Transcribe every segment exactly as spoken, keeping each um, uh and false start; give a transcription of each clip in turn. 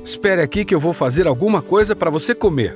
Espere aqui que eu vou fazer alguma coisa para você comer.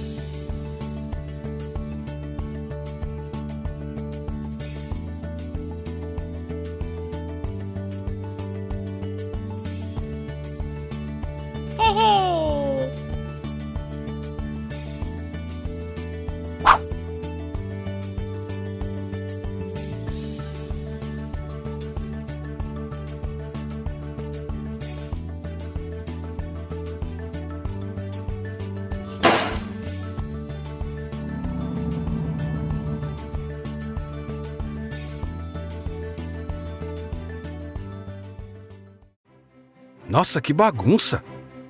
Nossa, que bagunça!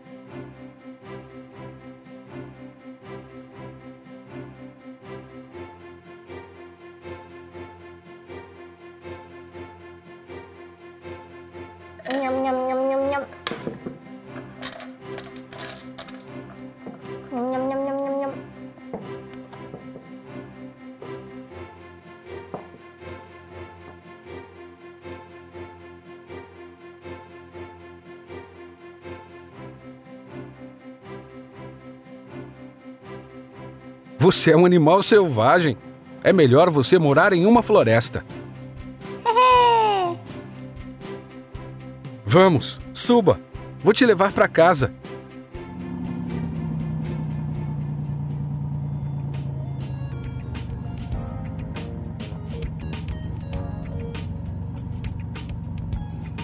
Nham, nham, nham, nham, nham. Nham, nham, nham, nham, nham, nham. Você é um animal selvagem. É melhor você morar em uma floresta. Vamos, suba. Vou te levar para casa.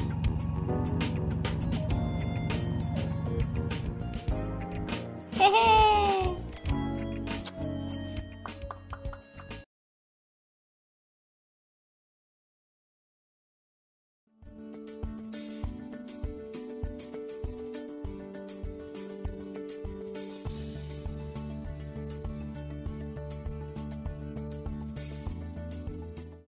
Hehe.